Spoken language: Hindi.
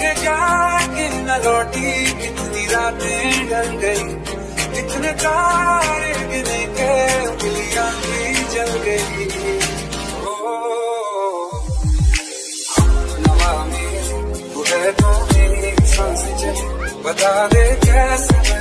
क्या कि न लौटी कितनी रातें ढल गई, कितने तारे गिने के उंगलियां भी जल गई। नवा में वो है तो मेरी सांस चली, बता दे कैसे